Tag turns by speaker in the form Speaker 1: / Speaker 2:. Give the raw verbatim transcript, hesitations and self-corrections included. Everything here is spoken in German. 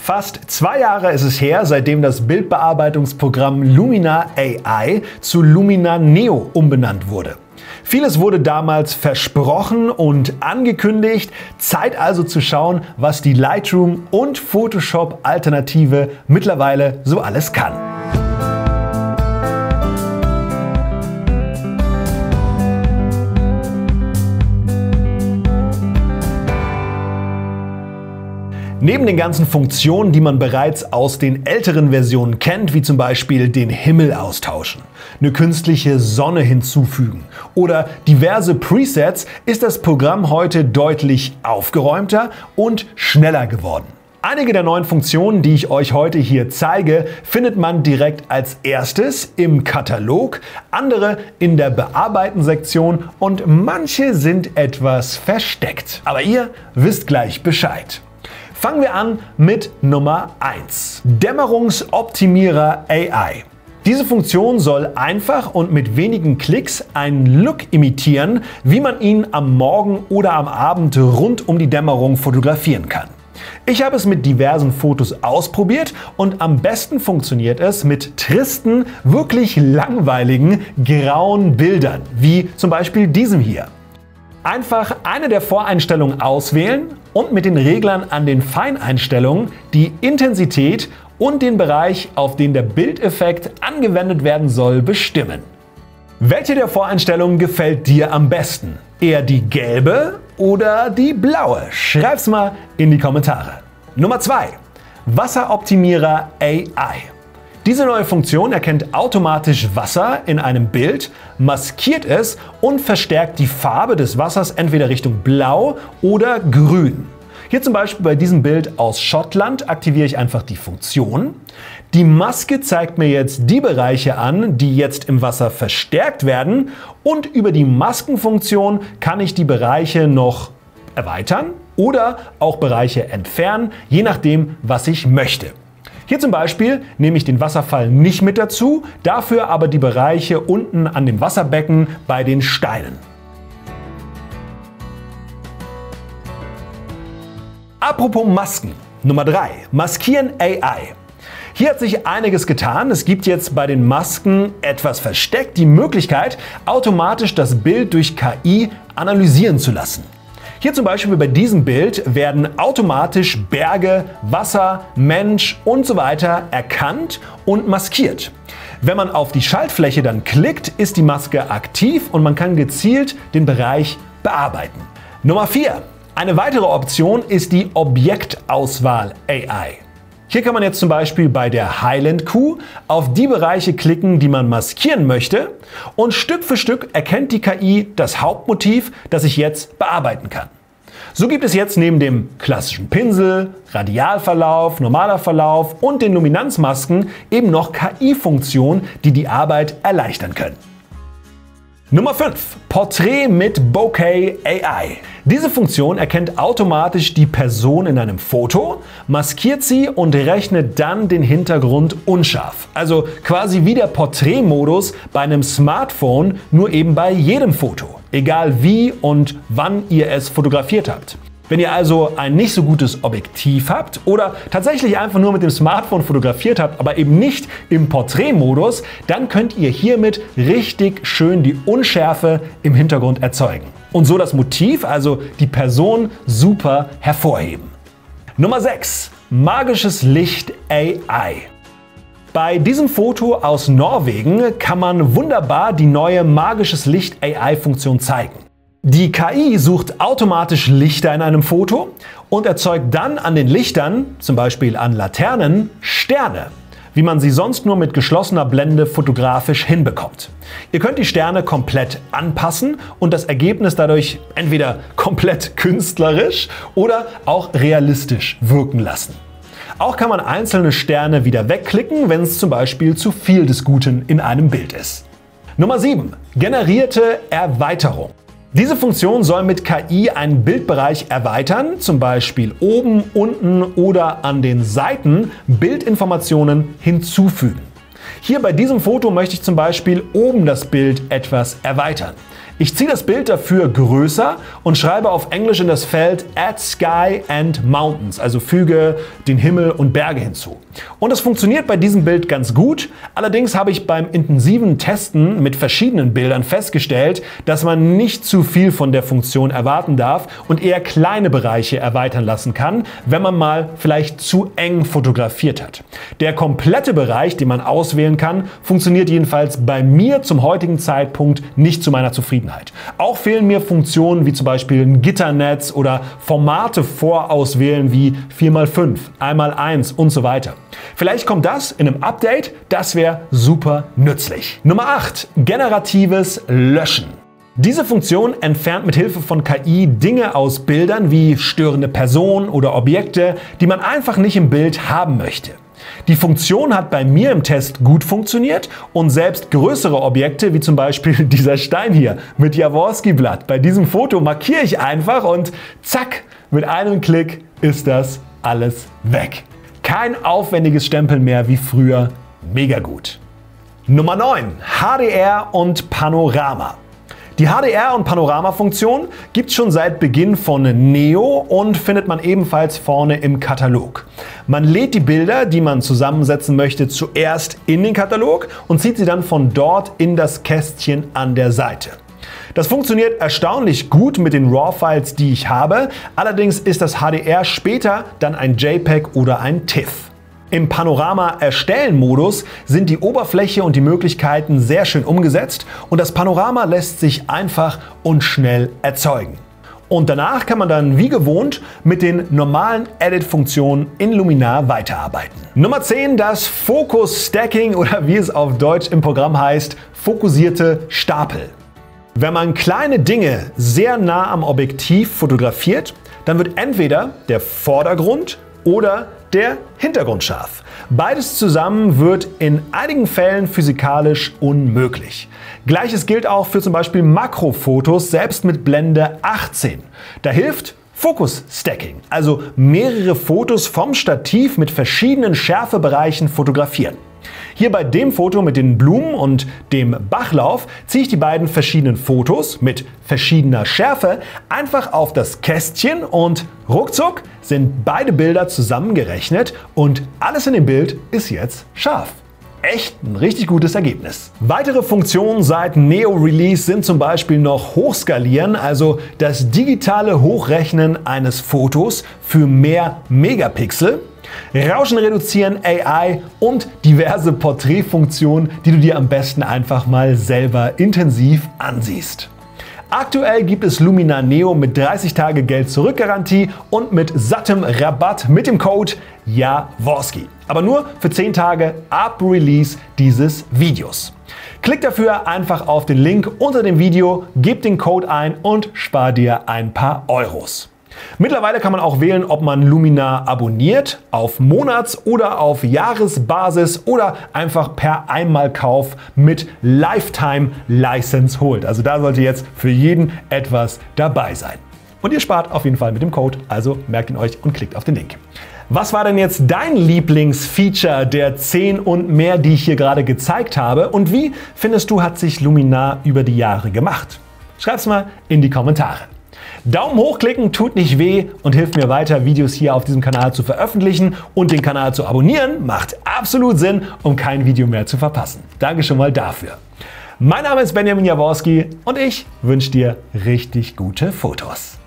Speaker 1: Fast zwei Jahre ist es her, seitdem das Bildbearbeitungsprogramm Lumina A I zu Lumina Neo umbenannt wurde. Vieles wurde damals versprochen und angekündigt. Zeit also zu schauen, was die Lightroom- und Photoshop-Alternative mittlerweile so alles kann. Neben den ganzen Funktionen, die man bereits aus den älteren Versionen kennt, wie zum Beispiel den Himmel austauschen, eine künstliche Sonne hinzufügen oder diverse Presets, ist das Programm heute deutlich aufgeräumter und schneller geworden. Einige der neuen Funktionen, die ich euch heute hier zeige, findet man direkt als erstes im Katalog, andere in der Bearbeiten-Sektion und manche sind etwas versteckt. Aber ihr wisst gleich Bescheid. Fangen wir an mit Nummer eins. Dämmerungsoptimierer A I. Diese Funktion soll einfach und mit wenigen Klicks einen Look imitieren, wie man ihn am Morgen oder am Abend rund um die Dämmerung fotografieren kann. Ich habe es mit diversen Fotos ausprobiert und am besten funktioniert es mit tristen, wirklich langweiligen, grauen Bildern, wie zum Beispiel diesem hier. Einfach eine der Voreinstellungen auswählen und mit den Reglern an den Feineinstellungen die Intensität und den Bereich, auf den der Bildeffekt angewendet werden soll, bestimmen. Welche der Voreinstellungen gefällt dir am besten? Eher die gelbe oder die blaue? Schreib's mal in die Kommentare. Nummer zwei. Wasseroptimierer A I. Diese neue Funktion erkennt automatisch Wasser in einem Bild, maskiert es und verstärkt die Farbe des Wassers entweder Richtung Blau oder Grün. Hier zum Beispiel bei diesem Bild aus Schottland aktiviere ich einfach die Funktion. Die Maske zeigt mir jetzt die Bereiche an, die jetzt im Wasser verstärkt werden, und über die Maskenfunktion kann ich die Bereiche noch erweitern oder auch Bereiche entfernen, je nachdem, was ich möchte. Hier zum Beispiel nehme ich den Wasserfall nicht mit dazu, dafür aber die Bereiche unten an dem Wasserbecken bei den Steinen. Apropos Masken. Nummer drei. Maskieren A I. Hier hat sich einiges getan. Es gibt jetzt bei den Masken etwas versteckt die Möglichkeit, automatisch das Bild durch K I analysieren zu lassen. Hier zum Beispiel bei diesem Bild werden automatisch Berge, Wasser, Mensch und so weiter erkannt und maskiert. Wenn man auf die Schaltfläche dann klickt, ist die Maske aktiv und man kann gezielt den Bereich bearbeiten. Nummer vier. Eine weitere Option ist die Objektauswahl A I. Hier kann man jetzt zum Beispiel bei der Highland-Kuh auf die Bereiche klicken, die man maskieren möchte, und Stück für Stück erkennt die K I das Hauptmotiv, das ich jetzt bearbeiten kann. So gibt es jetzt neben dem klassischen Pinsel, Radialverlauf, normaler Verlauf und den Luminanzmasken eben noch K I-Funktionen, die die Arbeit erleichtern können. Nummer fünf. Porträt mit Bokeh A I. Diese Funktion erkennt automatisch die Person in einem Foto, maskiert sie und rechnet dann den Hintergrund unscharf. Also quasi wie der Porträtmodus bei einem Smartphone, nur eben bei jedem Foto. Egal wie und wann ihr es fotografiert habt. Wenn ihr also ein nicht so gutes Objektiv habt oder tatsächlich einfach nur mit dem Smartphone fotografiert habt, aber eben nicht im Porträtmodus, dann könnt ihr hiermit richtig schön die Unschärfe im Hintergrund erzeugen. Und so das Motiv, also die Person, super hervorheben. Nummer sechs. Magisches Licht A I. Bei diesem Foto aus Norwegen kann man wunderbar die neue Magisches Licht A I-Funktion zeigen. Die K I sucht automatisch Lichter in einem Foto und erzeugt dann an den Lichtern, zum Beispiel an Laternen, Sterne, wie man sie sonst nur mit geschlossener Blende fotografisch hinbekommt. Ihr könnt die Sterne komplett anpassen und das Ergebnis dadurch entweder komplett künstlerisch oder auch realistisch wirken lassen. Auch kann man einzelne Sterne wieder wegklicken, wenn es zum Beispiel zu viel des Guten in einem Bild ist. Nummer sieben. Generierte Erweiterung. Diese Funktion soll mit K I einen Bildbereich erweitern, zum Beispiel oben, unten oder an den Seiten Bildinformationen hinzufügen. Hier bei diesem Foto möchte ich zum Beispiel oben das Bild etwas erweitern. Ich ziehe das Bild dafür größer und schreibe auf Englisch in das Feld Add Sky and Mountains, also füge den Himmel und Berge hinzu. Und das funktioniert bei diesem Bild ganz gut. Allerdings habe ich beim intensiven Testen mit verschiedenen Bildern festgestellt, dass man nicht zu viel von der Funktion erwarten darf und eher kleine Bereiche erweitern lassen kann, wenn man mal vielleicht zu eng fotografiert hat. Der komplette Bereich, den man auswählen kann, funktioniert jedenfalls bei mir zum heutigen Zeitpunkt nicht zu meiner Zufriedenheit. Auch fehlen mir Funktionen wie zum Beispiel ein Gitternetz oder Formate vorauswählen wie vier mal fünf, eins mal eins und so weiter. Vielleicht kommt das in einem Update, das wäre super nützlich. Nummer acht. Generatives Löschen. Diese Funktion entfernt mit Hilfe von K I Dinge aus Bildern wie störende Personen oder Objekte, die man einfach nicht im Bild haben möchte. Die Funktion hat bei mir im Test gut funktioniert und selbst größere Objekte, wie zum Beispiel dieser Stein hier mit Jaworski-Blatt, bei diesem Foto markiere ich einfach und zack, mit einem Klick ist das alles weg. Kein aufwendiges Stempeln mehr wie früher, mega gut. Nummer neun. H D R und Panorama. Die H D R- und Panorama-Funktion gibt es schon seit Beginn von Neo und findet man ebenfalls vorne im Katalog. Man lädt die Bilder, die man zusammensetzen möchte, zuerst in den Katalog und zieht sie dann von dort in das Kästchen an der Seite. Das funktioniert erstaunlich gut mit den RAW-Files, die ich habe, allerdings ist das H D R später dann ein JPEG oder ein TIFF. Im Panorama-Erstellen-Modus sind die Oberfläche und die Möglichkeiten sehr schön umgesetzt und das Panorama lässt sich einfach und schnell erzeugen. Und danach kann man dann wie gewohnt mit den normalen Edit-Funktionen in Luminar weiterarbeiten. Nummer zehn. Das Focus-Stacking oder wie es auf Deutsch im Programm heißt, fokussierte Stapel. Wenn man kleine Dinge sehr nah am Objektiv fotografiert, dann wird entweder der Vordergrund oder der Hintergrund scharf. Beides zusammen wird in einigen Fällen physikalisch unmöglich. Gleiches gilt auch für zum Beispiel Makrofotos, selbst mit Blende achtzehn. Da hilft Focus Stacking, also mehrere Fotos vom Stativ mit verschiedenen Schärfebereichen fotografieren. Hier bei dem Foto mit den Blumen und dem Bachlauf ziehe ich die beiden verschiedenen Fotos mit verschiedener Schärfe einfach auf das Kästchen und ruckzuck sind beide Bilder zusammengerechnet und alles in dem Bild ist jetzt scharf. Echt ein richtig gutes Ergebnis. Weitere Funktionen seit Neo Release sind zum Beispiel noch Hochskalieren, also das digitale Hochrechnen eines Fotos für mehr Megapixel, Rauschen reduzieren A I und diverse Porträtfunktionen, die du dir am besten einfach mal selber intensiv ansiehst. Aktuell gibt es Luminar Neo mit dreißig Tage Geld-Zurück-Garantie und mit sattem Rabatt mit dem Code Jaworski. Aber nur für zehn Tage ab Release dieses Videos. Klick dafür einfach auf den Link unter dem Video, gib den Code ein und spar dir ein paar Euros. Mittlerweile kann man auch wählen, ob man Luminar abonniert, auf Monats- oder auf Jahresbasis oder einfach per Einmalkauf mit Lifetime License holt. Also da sollte jetzt für jeden etwas dabei sein. Und ihr spart auf jeden Fall mit dem Code, also merkt ihn euch und klickt auf den Link. Was war denn jetzt dein Lieblingsfeature der zehn und mehr, die ich hier gerade gezeigt habe? Und wie findest du, hat sich Luminar über die Jahre gemacht? Schreib's mal in die Kommentare. Daumen hoch klicken tut nicht weh und hilft mir weiter, Videos hier auf diesem Kanal zu veröffentlichen, und den Kanal zu abonnieren macht absolut Sinn, um kein Video mehr zu verpassen. Danke schon mal dafür. Mein Name ist Benjamin Jaworski und ich wünsche dir richtig gute Fotos.